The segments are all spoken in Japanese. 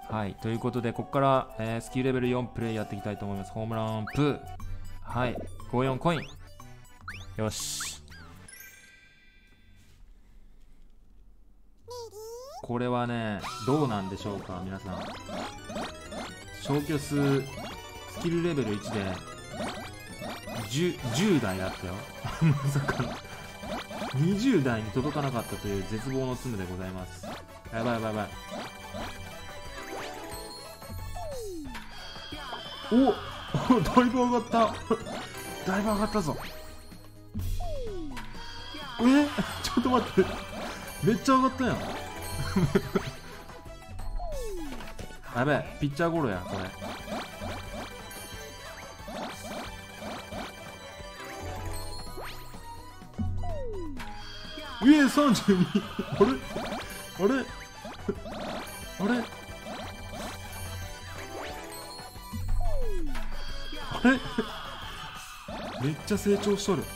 はい、ということでここから、スキルレベル4プレイやっていきたいと思います。ホームランプー、はい、54コイン、よし。これはね、どうなんでしょうか皆さん。消去数スキルレベル1で 10台あったよまさかの20台に届かなかったという絶望のツムでございます。やばいやばいやばい。おだいぶ上がっただいぶ上がったぞ。ちょっと待って、めっちゃ上がったやんやべえ、ピッチャーゴロやこれ。32あれあれあれあれめっちゃ成長しとる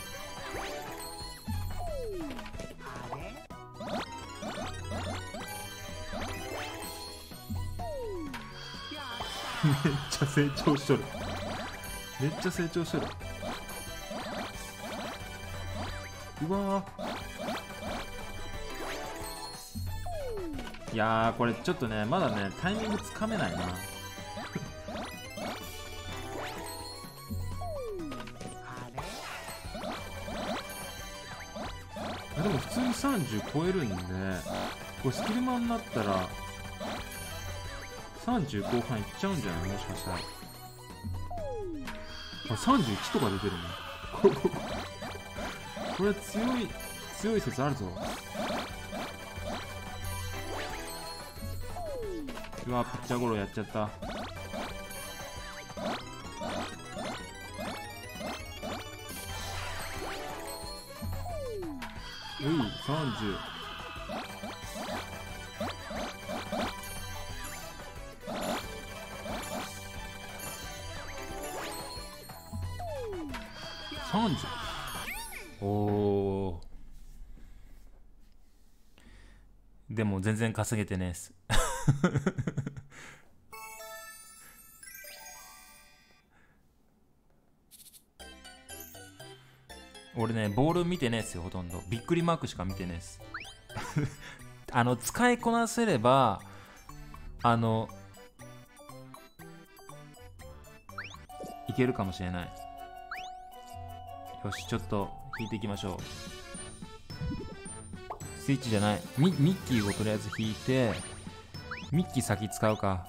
めっちゃ成長しとるめっちゃ成長しとる。うわー、いやーこれちょっとねまだねタイミングつかめないなでも普通に30超えるんで、これスキルマンになったら30後半いっちゃうんじゃないもしかしたら。あ、31とか出てるねこれ強い説あるぞ。うわ、ピッチャーゴロやっちゃった。30。30。おー。でも全然稼げてねえっす俺ね、ボール見てねえっすよ、ほとんど。びっくりマークしか見てねえっす使いこなせれば、いけるかもしれない。よし、ちょっと引いていきましょう。スイッチじゃない。ミッキーをとりあえず引いて、ミッキー先使うか。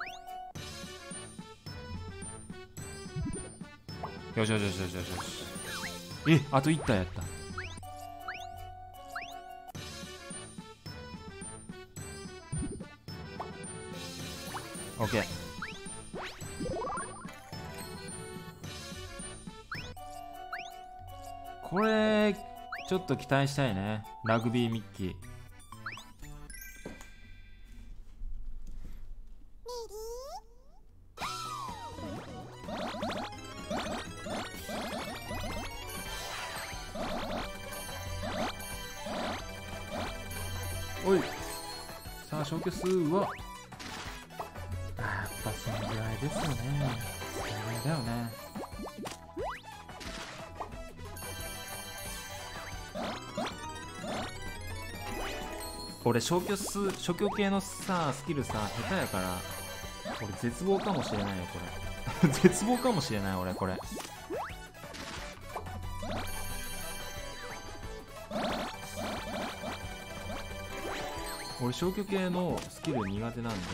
よしよしよしよしよしよし。あと1体やった。オッケー。これちょっと期待したいね。ラグビーミッキー。おい、さあ消去数はやっぱそのぐらいですよね。そのぐらいだよね。俺消去系のさスキルさ下手やから、俺絶望かもしれないよこれ絶望かもしれない俺これ。俺消去系のスキル苦手なんで、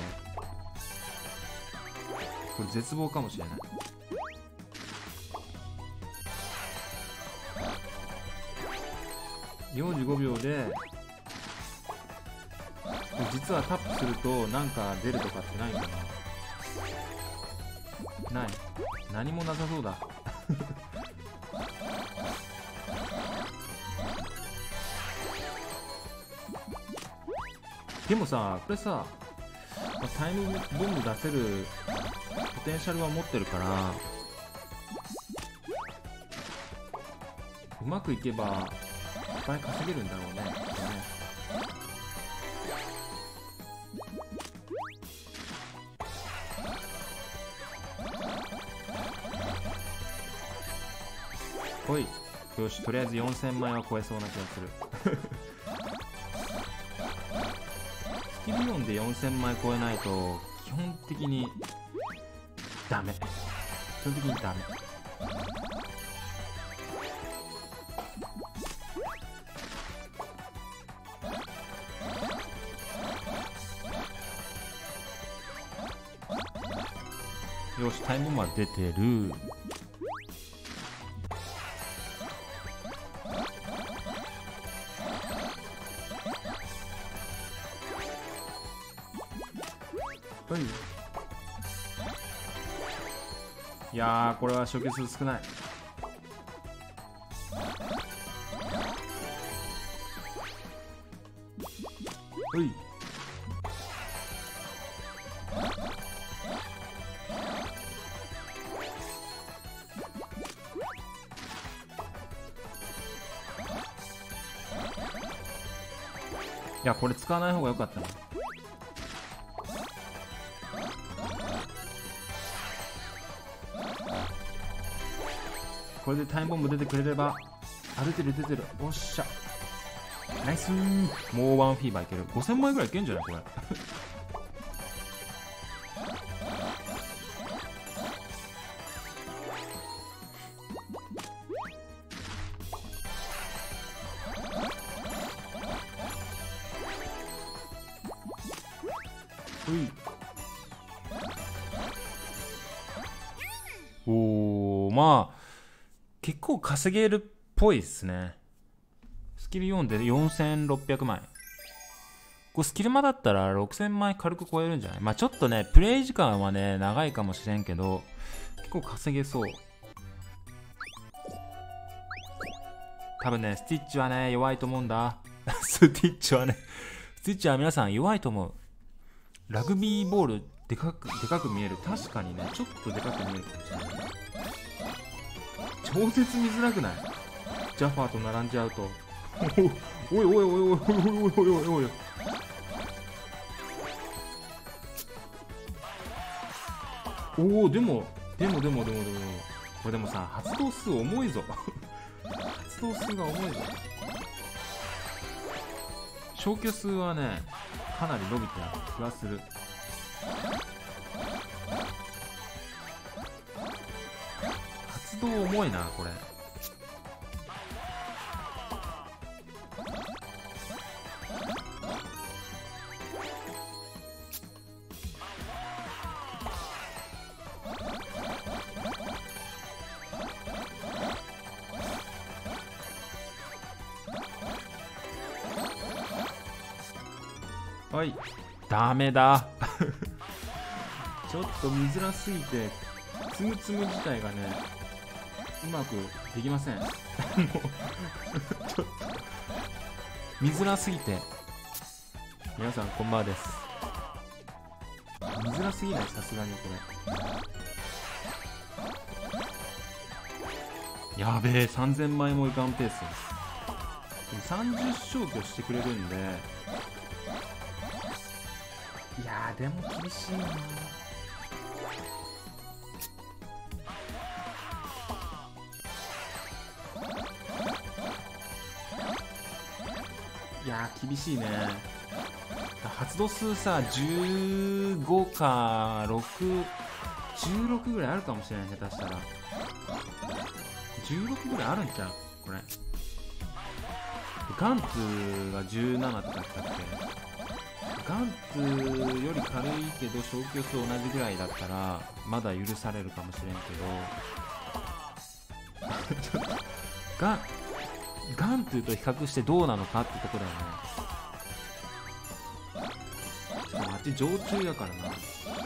これ絶望かもしれない。45秒で実はタップするとなんか出るとかってないんかな。ない、何もなさそうだでもさ、これさ、タイムボム出せるポテンシャルは持ってるから、うまくいけばいっぱい稼げるんだろうね。 ほい。よし、とりあえず4000枚は超えそうな気がする。スキル4で4000枚超えないと基本的にダメ。基本的にダメ。よし、タイムまで出てる。はい。いやー、これは初級数少ない。はい。いや、これ使わない方が良かったな。これでタイムボム出てくれれば。あ、出てる出てる。おっしゃ、ナイスー。もうワンフィーバーいける。5000枚ぐらいいけんじゃないこれ。おー、まあ結構稼げるっぽいですね。スキル4で4600枚。これスキルマだったら6000枚軽く超えるんじゃない？まあちょっとね、プレイ時間はね、長いかもしれんけど、結構稼げそう。多分ね、スティッチはね、弱いと思うんだ。スティッチはね、スティッチは皆さん弱いと思う。ラグビーボールでかく見える。確かにね、ちょっとでかく見えるかもしれない。超絶見づらくない？ジャファーと並んじゃうと。おいおいおいおいおいおいおいおいおいおい。おお、でもこれでもさ、発動数重いぞ。発動数が重いぞ。消去数はね、かなり伸びてある気がする。発動重いなこれ。はい、ダメだ。ちょっと見づらすぎて、つむつむ自体がね、うまくできません。もうちょっと見づらすぎて。皆さんこんばんはです。見づらすぎない？さすがにこれ。やべえ、3000枚もいかんペース。30消去してくれるんで。いやー、でも厳しいな。いやー、厳しいね。発動数さ、15か6、16ぐらいあるかもしれない。下手したら16ぐらいあるんちゃうこれ。ガンツが17とかだったっけ。ガンツより軽いけど消去数同じぐらいだったらまだ許されるかもしれんけど。ガンツと比較してどうなのかってとこだよね。あっち常駐やからな。確か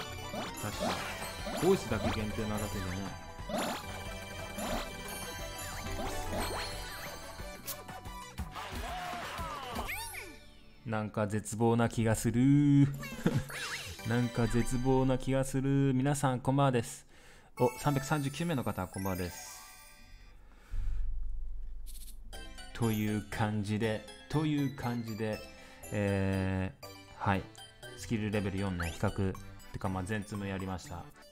ボイスだけ限定なだけでね。なんか絶望な気がする。なんか絶望な気がする。皆さんこんばんはです。お、339名の方こんばんはです。という感じで、はい、スキルレベル4ね、比較てかまあ全積むやりました。